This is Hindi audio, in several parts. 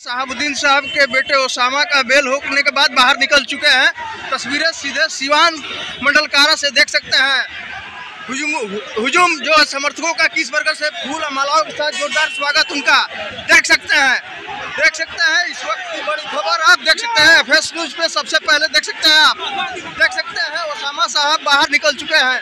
शहाबुद्दीन साहब के बेटे ओसामा का बेल होने के बाद बाहर निकल चुके हैं। तस्वीरें सीधे सीवान मंडल कारा से देख सकते हैं। हुजूम जो समर्थकों का किस प्रकार से फूल और मालाओं के साथ जोरदार स्वागत उनका देख सकते हैं। इस वक्त की बड़ी खबर आप देख सकते हैं फेस न्यूज पे सबसे पहले देख सकते हैं। आप देख सकते हैं ओसामा साहब बाहर निकल चुके हैं।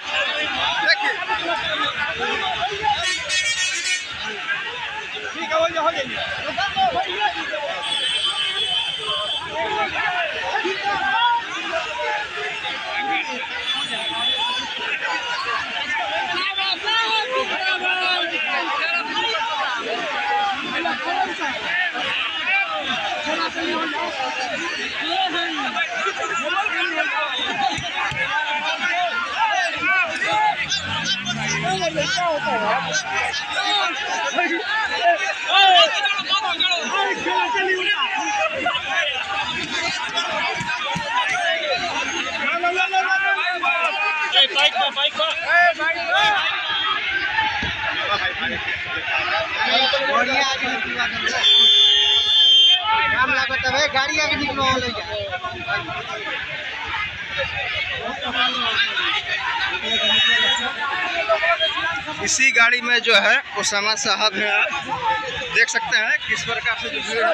गाड़ी आगे निकलो। इसी गाड़ी में जो है ओसामा साहब है, देख सकते हैं किस प्रकार से जो भीड़ है।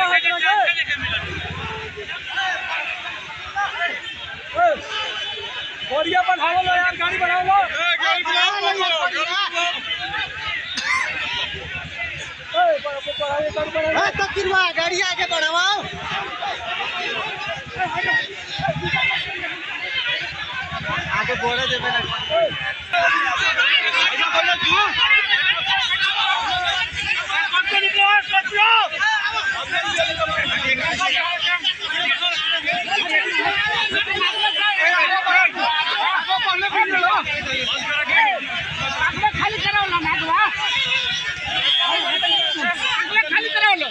गाड़ी बढ़ाओ लो। गाड़ी आगे बढ़ाओ। आगे बोले देवे खाली कराओ ना खाली कराओ लो।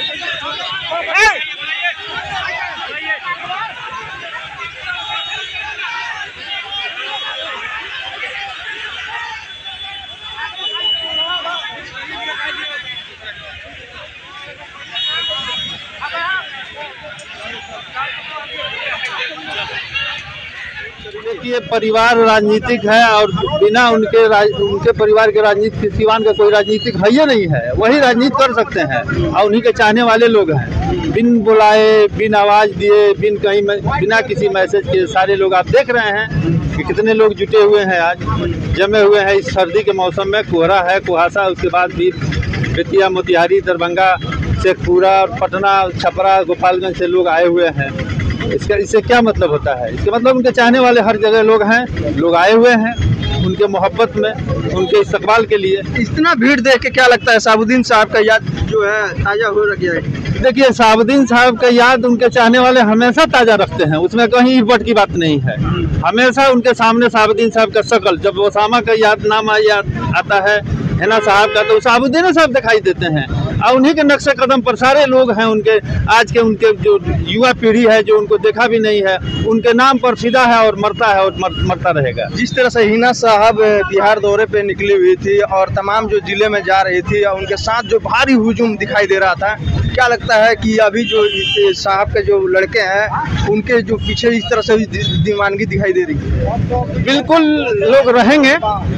देखिए, परिवार राजनीतिक है और बिना उनके परिवार के राजनीति सिवान का कोई राजनीतिक है ही नहीं है। वही राजनीति कर सकते हैं और उन्हीं के चाहने वाले लोग हैं। बिन बुलाए, बिन आवाज़ दिए, बिना किसी मैसेज के सारे लोग आप देख रहे हैं कि कितने लोग जुटे हुए हैं, आज जमे हुए हैं। इस सर्दी के मौसम में कोहरा है, कुहासा, उसके बाद भी बेतिया, मोतिहारी, दरभंगा, शेखपुरा, पटना, छपरा, गोपालगंज से लोग आए हुए हैं। इससे क्या मतलब होता है? इसके मतलब उनके चाहने वाले हर जगह लोग हैं, लोग आए हुए हैं उनके मोहब्बत में, उनके इस्तकबाल के लिए। इतना भीड़ देख के क्या लगता है शहाबुद्दीन साहब का याद जो है ताज़ा हो गया है? देखिए, शहाबुद्दीन साहब का याद उनके चाहने वाले हमेशा ताज़ा रखते हैं, उसमें कहीं इर्बट की बात नहीं है। हमेशा उनके सामने शहाबुद्दीन साहब का शक्ल, जब ओसामा का नाम आता है ना साहब का, तो शहाबुद्दीन साहब दिखाई देते हैं। और उन्हीं के नक्शे कदम पर सारे लोग हैं। उनके जो युवा पीढ़ी है जो उनको देखा भी नहीं है, उनके नाम पर फिदा है और मरता है और मरता रहेगा। जिस तरह से हिना साहब बिहार दौरे पे निकली हुई थी और तमाम जो जिले में जा रही थी और उनके साथ जो भारी हुजूम दिखाई दे रहा था, क्या लगता है कि अभी जो साहब के जो लड़के हैं उनके जो पीछे इस तरह से दीवानगी दिखाई दे रही है? बिल्कुल लोग रहेंगे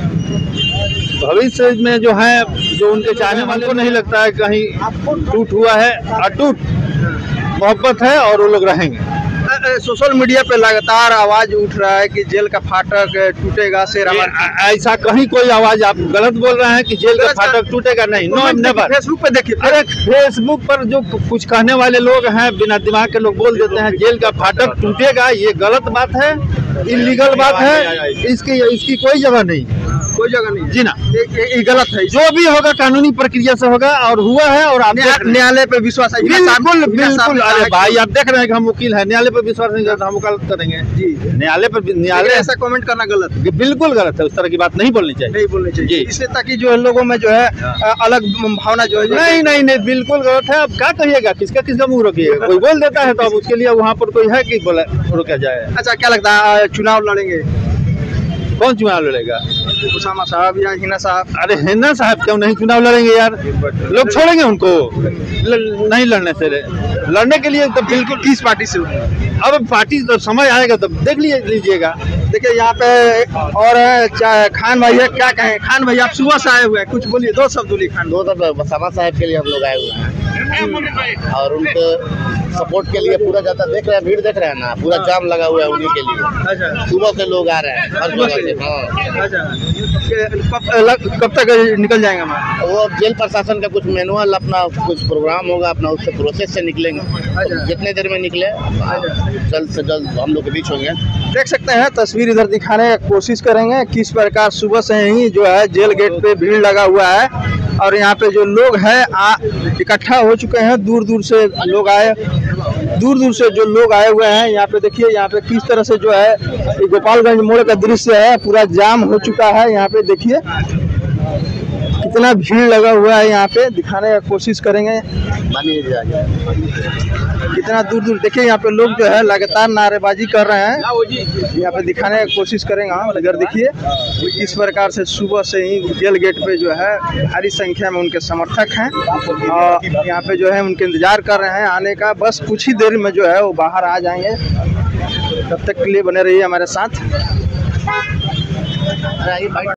भविष्य में, जो है जो उनके चाहने वाले को नहीं लगता है कहीं टूट हुआ है, अटूट मोहब्बत है और वो लोग रहेंगे। सोशल मीडिया पे लगातार आवाज उठ रहा है कि जेल का फाटक टूटेगा। ऐसा कहीं कोई आवाज, आप गलत बोल रहे हैं कि जेल का फाटक टूटेगा, नहीं, नो नेवर। फेसबुक पे देखिए, अरे फेसबुक पर जो कुछ कहने वाले लोग हैं, बिना दिमाग के लोग बोल देते हैं जेल का फाटक टूटेगा। ये गलत बात है, इलीगल बात है, इसकी कोई जगह नहीं, कोई जगह नहीं जी ना। ये गलत है। जो भी होगा कानूनी प्रक्रिया से होगा और हुआ है, और आप न्यायालय पे विश्वास है? बिल्कुल बिल्कुल। अरे भाई, आप देख रहे हैं कि हम वकील हैं, न्यायालय पर विश्वास नहीं करते हम वकालत करेंगे जी? न्यायालय ऐसा कमेंट करना गलत है, बिल्कुल गलत है। उस तरह की बात नहीं बोलनी चाहिए, नहीं बोलनी चाहिए इसलिए, ताकि जो लोगों में जो है अलग भावना जो है। नहीं, बिल्कुल गलत है। अब क्या कहिएगा, किसका मुँह रोकिएगा? कोई बोल देता है तो अब उसके लिए वहाँ पर कोई है कि बोला रोका जाए? अच्छा, क्या लगता है चुनाव लड़ेंगे? कौन चुनाव लड़ेगा? उसामा साहब या हिना साहब। अरे हिना साहब क्यों नहीं चुनाव लड़ेंगे यार? लोग छोड़ेंगे उनको नहीं लड़ने से? लड़ने के लिए तो बिल्कुल किस पार्टी से? अब पार्टी तो समय आएगा तब देख लीजिएगा। देखिए यहाँ पे और खान भाई है, क्या कहें? खान भाई आप सुबह से आए हुए हैं, कुछ बोलिए, दो शब्द बोलिए। खान दो शब्द उसामा साहब के लिए हम लोग आए हुए हैं और उनके सपोर्ट के लिए पूरा ज़्यादा देख रहे हैं, भीड़ देख रहे हैं ना, पूरा जाम लगा हुआ है उन्हीं के लिए। अच्छा, सुबह से लोग आ रहे हैं हर जगह से। हाँ, अच्छा, कब तक निकल जाएंगे हम? वो जेल प्रशासन का कुछ मैनुअल अपना कुछ प्रोग्राम होगा अपना, उससे प्रोसेस से निकलेंगे। अच्छा। जितने देर में निकले जल्द से जल्द हम लोग के बीच होंगे। देख सकते हैं तस्वीर इधर दिखाने की कोशिश करेंगे किस प्रकार सुबह से ही जो है जेल गेट पे भीड़ लगा हुआ है और यहाँ पे जो लोग हैं इकट्ठा हो चुके हैं। दूर दूर से लोग आए, दूर दूर से जो लोग आए हुए हैं। यहाँ पे देखिए यहाँ पे किस तरह से जो है गोपालगंज मोड़ का दृश्य है, पूरा जाम हो चुका है। यहाँ पे देखिए कितना भीड़ लगा हुआ है, यहाँ पे दिखाने की कोशिश करेंगे कितना दूर दूर। देखिए यहाँ पे लोग जो है लगातार नारेबाजी कर रहे हैं, यहाँ पे दिखाने की कोशिश करेंगे हम। अगर देखिए किस प्रकार से सुबह से ही जेल गेट पे जो है भारी संख्या में उनके समर्थक हैं और यहाँ पे जो है उनके इंतजार कर रहे हैं आने का। बस कुछ ही देर में जो है वो बाहर आ जाएंगे। तब तक के लिए बने रहिए हमारे साथ।